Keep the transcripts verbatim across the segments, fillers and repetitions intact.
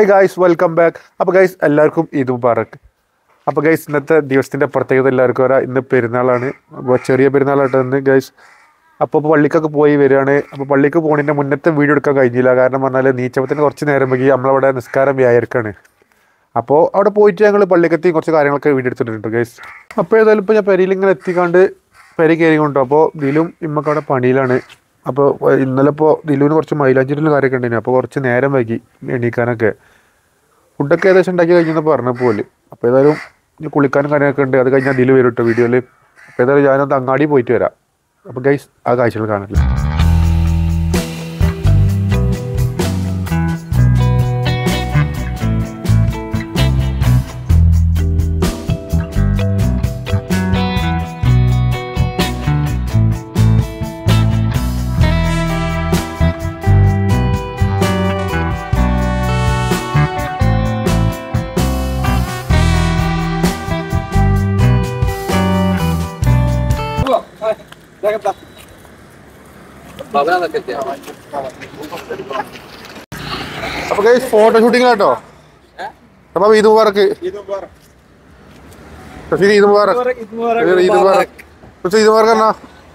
Guys welcome back. അപ്പോൾ guys എല്ലാവർക്കും ഈദ് മുബാറക്ക്. അപ്പോൾ ഗൈസ് ഇന്നത്തെ ദിവസത്തിൻ്റെ പ്രത്യേകത എല്ലാവർക്കും വരാം. ഇന്ന് പെരുന്നാളാണ്. അപ്പോൾ ചെറിയ പെരുന്നാളായിട്ട് ഇന്ന് ഗൈസ്. അപ്പോൾ പള്ളിക്കൊക്കെ പോയി വരികയാണ്. അപ്പോൾ പള്ളിക്ക് പോകുന്നതിൻ്റെ മുന്നത്തെ വീഡിയോ എടുക്കാൻ കഴിഞ്ഞില്ല. കാരണം പറഞ്ഞാൽ നീച്ചപ്പത്തിന് കുറച്ച് നേരം വൈകി. നമ്മളവിടെ നിസ്കാരം വ്യാഴർക്കാണ്. അപ്പോൾ അവിടെ പോയിട്ട് ഞങ്ങൾ പള്ളിക്കെത്തി കുറച്ച് കാര്യങ്ങളൊക്കെ വീഡിയോ എടുത്തിട്ടുണ്ട് ഗൈസ്. അപ്പോൾ ഏതായാലും ഇപ്പോൾ ഞാൻ പെരയിൽ ഇങ്ങനെ എത്തിക്കാണ്ട് പെര കയറി കൊണ്ടു. അപ്പോൾ ദിലും ഇമ്മക്ക് അവിടെ പണിയിലാണ്. അപ്പോൾ ഇന്നലെ ഇപ്പോൾ ദിലുവിന് കുറച്ച് മൈലാഞ്ചിൻ്റെ കാര്യമൊക്കെ ഉണ്ടായിരുന്നു. അപ്പോൾ കുറച്ച് നേരം വൈകി എണീക്കാനൊക്കെ. ഫുഡൊക്കെ ഏകദേശം ഉണ്ടാക്കി കഴിഞ്ഞെന്ന് പറഞ്ഞപ്പോൾ പോലെ. അപ്പോൾ ഏതായാലും കുളിക്കാനും കാര്യമൊക്കെ ഉണ്ട്. അത് കഴിഞ്ഞാൽ ദിലു വരും കേട്ടോ വീഡിയോയിൽ. അപ്പോൾ ഏതായാലും ഞാനൊന്ന് അങ്ങാടി പോയിട്ട് വരാം. അപ്പോൾ ഗൈസ് ആ കാഴ്ചകൾ കാണില്ല. അപ്പൊ ഗൈസ് ഫോട്ടോ ഷൂട്ടിംഗ് കേട്ടോ. അപ്പൊ ഈദ് മുബാറക്ക്. ഈദ് മുബാറക്ക്. ഈദ് മുബാറക്ക്. ഈദ് മുബാറക്ക് എന്നാ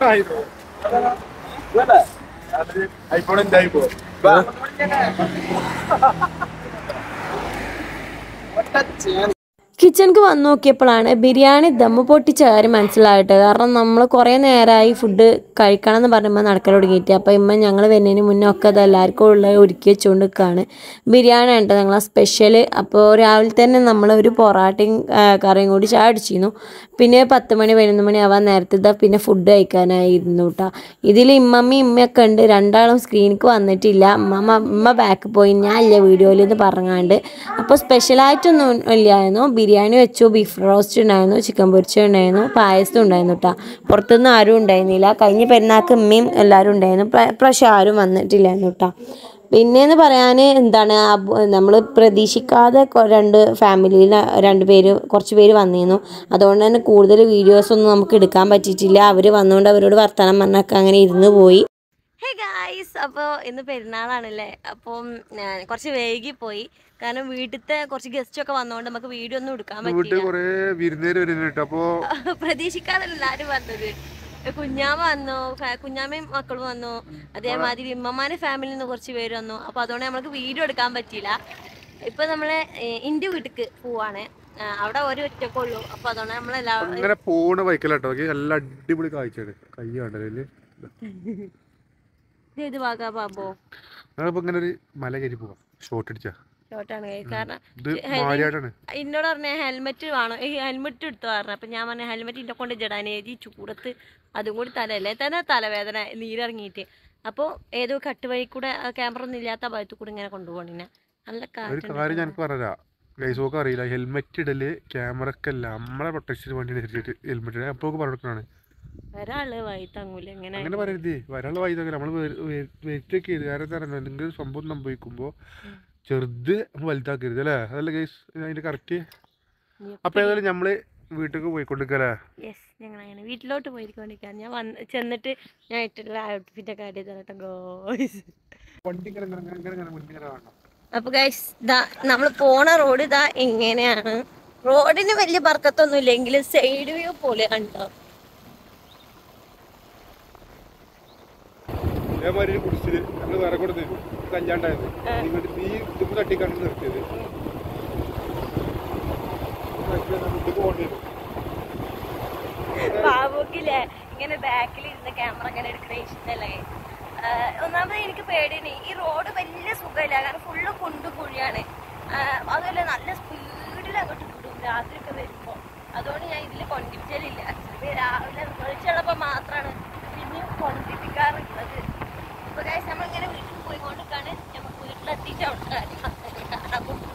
കിച്ചണിക്ക് വന്ന് നോക്കിയപ്പോഴാണ് ബിരിയാണി ദമ്മ് പൊട്ടിച്ച കാര്യം മനസ്സിലായിട്ട്. കാരണം നമ്മൾ കുറേ നേരമായി ഫുഡ് കഴിക്കണം എന്ന് പറയുമ്പോൾ നടക്കൽ തുടങ്ങിയിട്ട്. അപ്പോൾ ഇമ്മ ഞങ്ങൾ വരുന്നതിന് മുന്നേ ഒക്കെ അത് എല്ലാവർക്കും ഉള്ള ഒരുക്കി വെച്ചുകൊണ്ട് നിൽക്കുകയാണ്. ബിരിയാണി ഉണ്ട് ഞങ്ങളെ സ്പെഷ്യൽ. അപ്പോൾ രാവിലെ തന്നെ നമ്മൾ ഒരു പൊറാട്ടയും കറിയും കൂടി ചായ അടിച്ചിരുന്നു. പിന്നെ പത്ത് മണി പതിനൊന്ന് മണി ആവാൻ നേരത്തെ ഇതാ പിന്നെ ഫുഡ് കഴിക്കാനായിരുന്നു കേട്ടോ. ഇതിൽ ഇമ്മമ്മയും ഇമ്മയൊക്കെ ഉണ്ട്. രണ്ടാളും സ്ക്രീനിക്ക് വന്നിട്ടില്ല. അമ്മമ്മ അമ്മ ബാക്ക് പോയി, ഞാൻ ഇല്ല വീഡിയോയിൽ എന്ന് പറഞ്ഞാണ്ട്. അപ്പോൾ സ്പെഷ്യലായിട്ടൊന്നും ഇല്ലായിരുന്നു. ബിരിയാണി വെച്ചു, ബീഫ് റോസ്റ്റ് ഉണ്ടായിരുന്നു, ചിക്കൻ പൊരിച്ച ഉണ്ടായിരുന്നു, പായസം ഉണ്ടായിരുന്നു കേട്ടോ. പുറത്തുനിന്ന് ആരും ഉണ്ടായിരുന്നില്ല. കഴിഞ്ഞ പെരുന്നാൾക്ക് ഉമ്മയും എല്ലാവരും ഉണ്ടായിരുന്നു. പ്രാവശ്യം ആരും വന്നിട്ടില്ലായിരുന്നു കേട്ടോ. പിന്നെയെന്ന് പറയാൻ എന്താണ്, നമ്മൾ പ്രതീക്ഷിക്കാതെ രണ്ട് ഫാമിലിയിൽ രണ്ട് പേര് കുറച്ച് പേര് വന്നിരുന്നു. അതുകൊണ്ട് തന്നെ കൂടുതൽ വീഡിയോസൊന്നും നമുക്ക് എടുക്കാൻ പറ്റിയിട്ടില്ല. അവർ വന്നുകൊണ്ട് അവരോട് വർത്തമാനം പറഞ്ഞൊക്കെ അങ്ങനെ ഇരുന്ന് പോയി. ഹേ ഗായ്സ്, അപ്പോൾ ഇന്ന് പെരുന്നാളാണല്ലേ. അപ്പം ഞാൻ കുറച്ച് വൈകി പോയി. കാരണം വീട്ടിലത്തെ കുറച്ച് ഗസ്റ്റ് ഒക്കെ വന്നോണ്ട് നമുക്ക് വീഡിയോ ഒന്നും എടുക്കാൻ പറ്റില്ല. പ്രതീക്ഷിക്കാതെ എല്ലാരും വന്നത്. കുഞ്ഞാമ്മ വന്നു, കുഞ്ഞാമ്മയും മക്കളും വന്നു. അതേമാതിരി ഇമ്മമാരുടെ ഫാമിലിയിൽ നിന്ന് കുറച്ച് പേര് വന്നു. അപ്പൊ അതുകൊണ്ട് നമുക്ക് വീഡിയോ എടുക്കാൻ പറ്റിയില്ല. ഇപ്പൊ നമ്മള് ഇന്റെ വീട്ടിക്ക് പോവാണ്. അവിടെ ഒരു ഒറ്റക്കുള്ളൂ. അപ്പൊ അതുകൊണ്ട് നമ്മളെല്ലാവരും പോണ ബൈക്കിലാട്ടോ. നല്ല അടിപൊളി കാഴ്ചയാണ്. കൈ കണ്ടല്ലേ ഏത് ഭാഗാ ബാബോ? ഇങ്ങനെ ഒരു മല കയറി പോവാം. ഷോട്ട് അടിച്ചാ ഷോട്ടാണ്. കാരണം എന്നോട് പറഞ്ഞ ഹെൽമെറ്റ് വേണം, ഈ ഹെൽമെറ്റ് എടുത്തു പറഞ്ഞു. അപ്പൊ ഞാൻ പറഞ്ഞ ഹെൽമെറ്റ് ഇന്നെ കൊണ്ട് ജടാൻ ഏതി ചൂടത്ത് അതും കൂടി തലയല്ലേ തന്നെ തലവേദന നീരിറങ്ങിയിട്ട്. അപ്പോൾ ഏതോ കട്ട് വഴി കൂടെ ക്യാമറ ഒന്നും ഇല്ലാത്ത ഭാഗത്ത് കൂടെ ഇങ്ങനെ കൊണ്ടുപോകണ നല്ല കാര്യം ഞാൻ പറയാ. ഗൈസോക്കെ അറിയില്ല, ഹെൽമെറ്റ് ഇടല് ക്യാമറക്കല്ല, നമ്മളെ പ്രൊട്ടക്ഷന് വേണ്ടി ഹെൽമെറ്റ് ഇടാൻ എപ്പോഴൊക്കെ പറഞ്ഞിട്ടാണ്. ഒരാള് വഴി തങ്ങൂല. എങ്ങനെ അങ്ങനെ പറയരുത്. ഒരാള് വഴി തങ്ങില്ല. നമ്മള് വെയിറ്റൊക്കെ ചെയ്ത് കാരണം എന്തെങ്കിലും സംഭവം സംഭവിക്കുമ്പോ ചെറുത് വലുതാക്കരുത് അല്ലേ? അതല്ല ഗൈസ് അതിന്റെ കറക്റ്റ്. അപ്പൊ ഏതായാലും നമ്മള് വീട്ടിലേക്ക് പോയിക്കൊണ്ടിരിക്കല്ലേ. യെസ്, ഞങ്ങൾ അങ്ങനെ വീട്ടിലോട്ട് പോയിക്കൊണ്ടിരിക്കാൻ. ഞാൻ വന്ന് ചെന്നിട്ട് ഞാൻ ഇട്ടുള്ള ഔട്ട്ഫിറ്റ് ഒക്കെ ആയിട്ട് തരട്ടെ ഗോയ്സ്. അപ്പൊ ഗൈസ് ഇതാ നമ്മൾ പോണ റോഡ് ഇതാ ഇങ്ങനെയാണ്. റോഡിന് വലിയ ബർക്കത്തൊന്നും ഇല്ലെങ്കിലും സൈഡ് വ്യൂ പോലെ കണ്ടോ. ബാബുക്കില്ലേ ഇങ്ങനെ ബാക്കിൽ ഇരുന്ന് ക്യാമറ ഇങ്ങനെ എടുക്കണ ഇഷ്ടല്ലേ. ഒന്നാമത് എനിക്ക് പേടിയാണ്. ഈ റോഡ് വലിയ സുഖമില്ല. കാരണം ഫുള്ള് കുണ്ടും കുഴിയാണ്. അതുപോലെ നല്ല സ്പീഡിൽ അങ്ങോട്ട് വിടും രാത്രി ഒക്കെ വരുമ്പോ. അതുകൊണ്ട് ഞാൻ ഇതിൽ കൊണ്ടിരിക്കലില്ല. രാവിലെ വെളിച്ചുള്ളപ്പോ മാത്രമാണ് പിന്നെയും കൊണ്ടിരിക്കാറുള്ളത്. അപ്പൊ ഗൈസ് നമ്മളിങ്ങനെ വീട്ടിൽ പോയിക്കൊണ്ടിരിക്കാണ്. നമുക്ക് വീട്ടിലെത്തിയിട്ട് അവിടെ കാര്യങ്ങൾ കാണാൻ പറ്റും.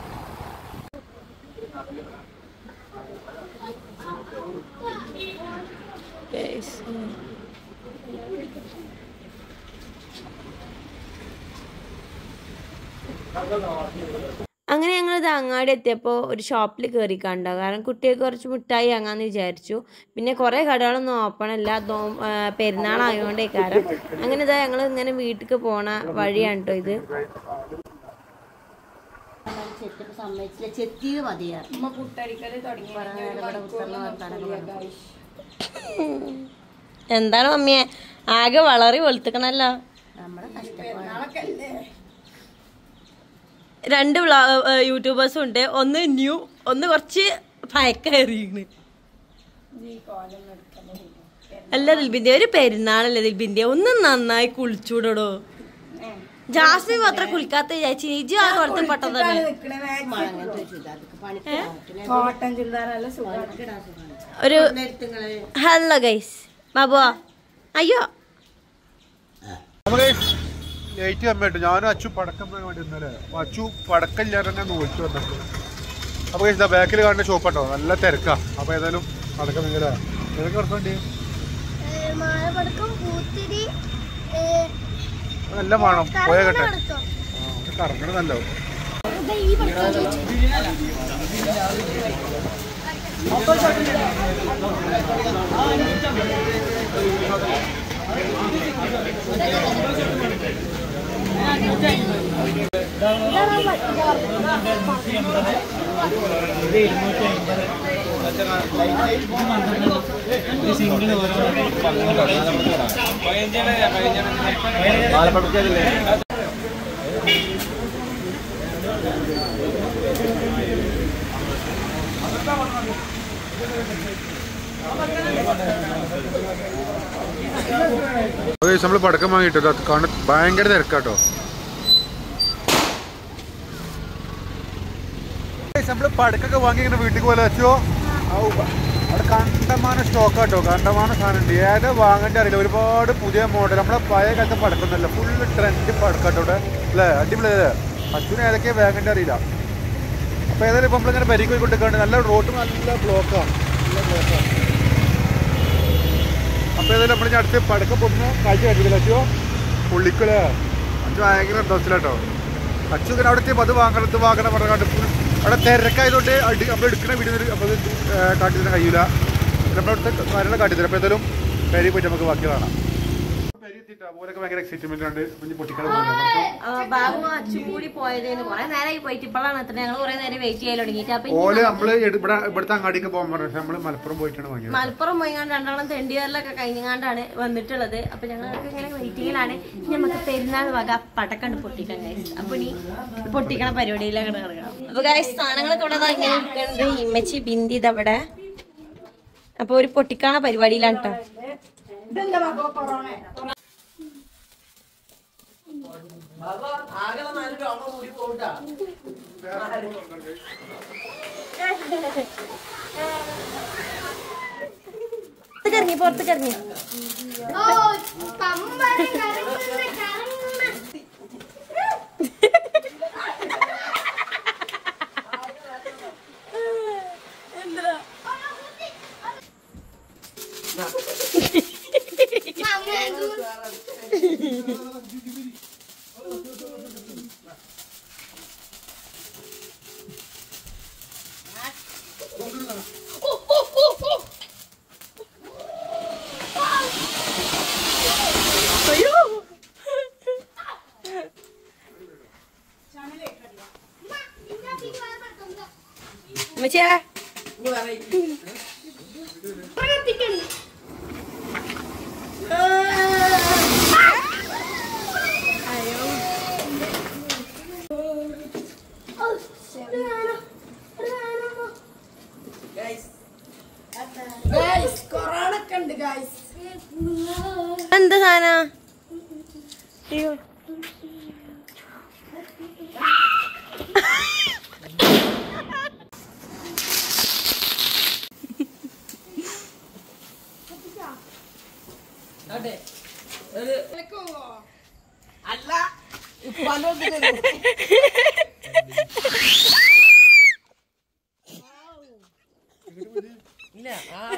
അങ്ങനെ ഞങ്ങളിത് അങ്ങാടി എത്തിയപ്പോൾ ഒരു ഷോപ്പിൽ കയറി കണ്ടോ. കാരണം കുട്ടികൾക്ക് കുറച്ച് മിഠായി വാങ്ങാമെന്ന് വിചാരിച്ചു. പിന്നെ കുറേ കടകളൊന്നും ഓപ്പൺ അല്ല, പെരുന്നാളായതുകൊണ്ടേ കാരണം. അങ്ങനെ ഇതാ ഞങ്ങൾ ഇങ്ങനെ വീട്ടിലേക്ക് പോണ വഴിയാണ് കേട്ടോ ഇത്. എന്താണ് മമ്മിയെ ആകെ വളറി വെളുത്തുക്കണല്ലോ. രണ്ട് യൂട്യൂബേഴ്സും ഉണ്ട്, ഒന്ന് ന്യൂ ഒന്ന് കുറച്ച് ഭയക്കേറിയാണ്. അല്ല ദിൽബിന്റെ ഒരു പെരുന്നാളല്ലേ ദിൽബിന്റെ, ഒന്ന് നന്നായി കുളിച്ചൂടോ. ജാസ്മിൻ മാത്രം കുളിക്കാത്ത വിചാരിച്ചു, ഇജു ആ കുളത്തിൽ പെട്ടതാണ്. ഒരു ഹലോ ഗൈസ് ബാബുവാ അയ്യോ ലേറ്റ് കമ്മിയായിട്ട് ഞാനും അച്ചു പടക്കം പോയി വേണ്ടി ഇന്നലെ. അപ്പൊ അച്ചു പടക്കം ഇല്ലാതെ തന്നെ നോക്കി വന്നത്. അപ്പൊ ഇതാ ബാക്കിൽ കാണുന്ന ഷോപ്പാട്ടോ, നല്ല തിരക്കാ. അപ്പൊ ഏതായാലും പടക്കം നിങ്ങളാ ഏതൊക്കെ പടക്കമുണ്ട്? എല്ലാം വേണം, പോയാകട്ടെ. കറങ്ങണ നല്ലോ. നമ്മള് പടക്കം വാങ്ങിട്ടോ, കാണാൻ ഭയങ്കര തിരക്കാട്ടോ. നമ്മള് പടക്കൊക്കെ വാങ്ങി ഇങ്ങനെ വീട്ടിൽ പോലെ വെച്ചോ. അവിടെ കണ്ടമാനം സ്റ്റോക്കാട്ടോ, കണ്ടമാനം സാധനം ഉണ്ട്. ഏതാ വാങ്ങേണ്ട അറിയില്ല, ഒരുപാട് പുതിയ മോഡൽ. നമ്മളെ പഴയ കാലത്തെ പടക്കൊന്നല്ല, ഫുള്ള് ട്രെൻഡ് പടക്കാട്ടോ ഇവിടെ അല്ലേ. അടിപൊളി അല്ലേ. അച്ഛനും ഏതൊക്കെയാ വാങ്ങേണ്ട അറിയില്ല. അപ്പൊ ഏതായാലും ഇപ്പൊ നമ്മളിങ്ങനെ പരിക്ക് പോയി കൊണ്ടിരിക്കുകയാണ്. നല്ല റോഡ് നല്ല ബ്ലോക്കാണ്, നല്ല ബ്ലോക്കാണ്. അപ്പൊ ഏതായാലും നമ്മൾ അടുത്ത് പടക്കം പൊട്ടുന്ന കാഴ്ച കണ്ടില്ല അച്ഛോ. പുള്ളിക്കല് അച്ഛൻ ഭയങ്കര ഡോസിലാട്ടോ. അച്ഛൻ ഇങ്ങനെ അവിടെ എത്തിയപ്പോൾ അത് വാങ്ങണം ഇത് വാങ്ങണം പറഞ്ഞാണ്ട് ഫുൾ അവിടെ തിരക്കായതുകൊണ്ട് അടി നമ്മൾ എടുക്കുന്ന വീഡിയോ നമ്മൾ കാട്ടിത്തരാൻ കഴിയില്ല. നമ്മളവിടുത്തെ കാര്യങ്ങൾ കാട്ടിത്തരാം. അപ്പോൾ ഏതായാലും പേരി പോയിട്ട് നമുക്ക് ബാക്കി കാണാം. ഓരൊക്കെ ഭയങ്കര എക്സൈറ്റ്മെന്റ് ഉണ്ട്. ബാബു അച്ചു കൂടി പോയതെന്ന് കുറെ നേരമായി പോയിട്ട് ഇപ്പോഴാണ് എത്ര ഞങ്ങൾ കുറെ നേരം വെയിറ്റ് ചെയ്യാൻ തുടങ്ങിയിട്ട്. ഓല് നമ്മള് ഇവിടുത്തെ അങ്ങാടിക്ക് പോകാൻ പറഞ്ഞു. നമ്മള് മലപ്പുറം പോയിട്ടാണ് വാങ്ങിയത്. മലപ്പുറം പോയിങ്ങാണ്ട് രണ്ടാളും തെണ്ടിയാറിലൊക്കെ കഴിഞ്ഞാണ്ടാണ് വന്നിട്ടുള്ളത്. അപ്പൊ ഞങ്ങൾക്ക് ഇങ്ങനെ വെയിറ്റിങ്ങിലാണ്. നമുക്ക് പെരുന്നാൾ വക പടക്കണ്ട് പൊട്ടിക്കാൻ ഗൈസ്. അപ്പൊ ഇനി പൊട്ടിക്കണ പരിപാടിയിലൊക്കെ ഇറങ്ങണം. അപ്പൊ ഗൈസ് സാധനങ്ങളൊക്കെ ഇവിടെ ഇങ്ങനെ ഇരിക്കുന്നുണ്ട്. ഇമ്മച്ചി ബിന്ദി ഇതവിടെ. അപ്പൊ ഒരു പൊട്ടിക്കണ പരിപാടിയിലാണ് കേട്ടോ. കറങ്ങി പുറത്ത് കറങ്ങി എന്താ സാധന അല്ല ഇപ്പൊ ഇല്ല ആ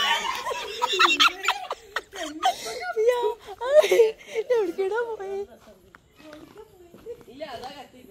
എവിടേക്കാ പോയി? ഇല്ല അതാ കത്തില്ല.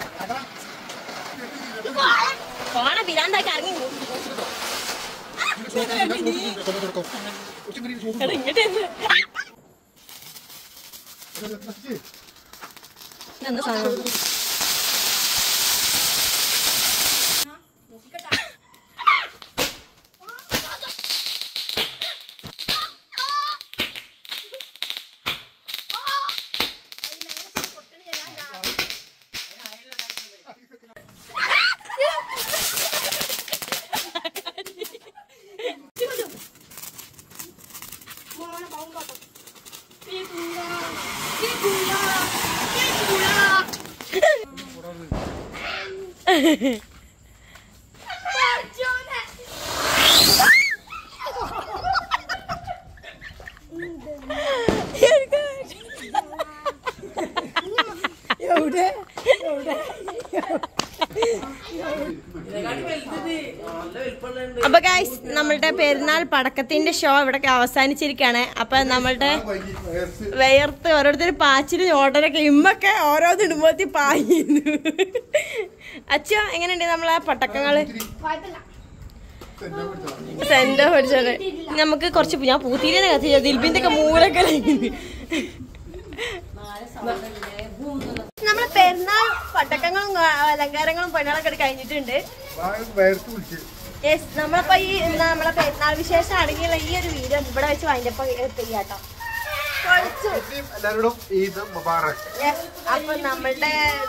പോണ പിരാന്താക്കി ഇറങ്ങി അപ്പൊ ഗൈസ് നമ്മളുടെ പെരുന്നാൾ പടക്കത്തിന്റെ ഷോ ഇവിടെ അവസാനിച്ചിരിക്കുകയാണ്. അപ്പൊ നമ്മളുടെ വേർത്ത് ഓരോരുത്തർ പാച്ചിലും ഓർഡറൊക്കെ ഇമ്മൊക്കെ ഓരോന്ന് ഇടുമ്പോത്തി പായുന്നു. അച്ഛ എങ്ങനെയുണ്ട് നമ്മളെ പടക്കങ്ങള്? സെന്റർ പഠിച്ചത് നമുക്ക് കുറച്ച് ഞാൻ പൂത്തിരിനെ കത്തിച്ച ദിൽബിന്റെ ഒക്കെ മൂലൊക്കെ നമ്മളെ പെരുന്നാൾ പടക്കങ്ങളും അലങ്കാരങ്ങളും പെണ്ണുകളൊക്കെ കഴിഞ്ഞിട്ടുണ്ട്. യെസ്, നമ്മളിപ്പോ ഈ നമ്മളെ പെരുന്നാൾ വിശേഷം അടങ്ങിയുള്ള ഈ ഒരു വീഡിയോ ഇവിടെ വെച്ച് വൈൻഡപ്പ് ചെയ്യാട്ടോ. അപ്പൊ നമ്മളുടെ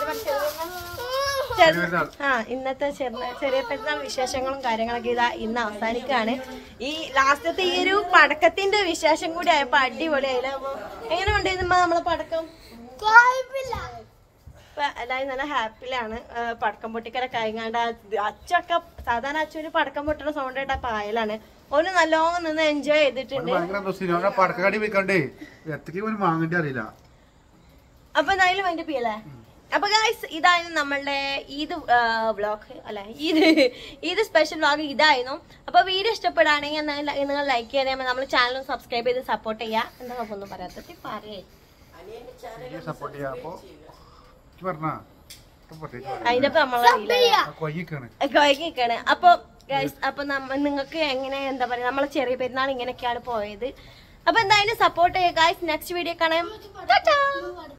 ആ ഇന്നത്തെ ചെറിയ ചെറിയ പെരുന്നാൾ വിശേഷങ്ങളും കാര്യങ്ങളൊക്കെ ഇതാ ഇന്ന് അവസാനിക്കുകയാണ്. ഈ ലാസ്റ്റത്തെ ഈ ഒരു പടക്കത്തിന്റെ വിശേഷം കൂടി ആയപ്പോ അടിപൊളിയായില്ല. എങ്ങനെ ഉണ്ടായിരുന്നു നമ്മളെ പടക്കം? എല്ലാവരും നല്ല ഹാപ്പിയിലാണ്. പടക്കം പൊട്ടിക്കലൊക്കെ കഴിഞ്ഞാണ്ട് അച്ഛൊക്കെ സാധാരണ അച്ഛന് പടക്കം പൊട്ടുന്ന സൗണ്ട് ആയിട്ട് പായലാണ്. ഓന് നല്ലോണം നിന്ന് എൻജോയ് ചെയ്തിട്ടുണ്ട്. അപ്പൊ എന്തായാലും അതിന്റെ പിയല്ലേ. അപ്പൊ ഗൈസ് ഇതായിരുന്നു നമ്മളുടെ ഈദ് വ്ളോഗ് അല്ലെ ഈദ് ഈദ് സ്പെഷ്യൽ വ്ളോഗ് ഇതായിരുന്നു. അപ്പൊ വീഡിയോ ഇഷ്ടപ്പെടുകയാണെങ്കിൽ നിങ്ങൾ ലൈക്ക് ചെയ്യാൻ നമ്മൾ ചാനൽ സബ്സ്ക്രൈബ് ചെയ്ത് സപ്പോർട്ട് ചെയ്യാ. എന്താ ഒന്നും പറയാത്ത പറയേ അതിന്റെ കൊയ്ക്കാണ്. അപ്പൊ ഗൈസ് അപ്പൊ നിങ്ങൾക്ക് എങ്ങനെ എന്താ പറയാ നമ്മളെ ചെറിയ പെരുന്നാൾ ഇങ്ങനെയൊക്കെയാണ് പോയത്. അപ്പൊ എന്തായാലും സപ്പോർട്ട് ചെയ്യുക ഗൈസ്. നെക്സ്റ്റ് വീഡിയോ കാണാം.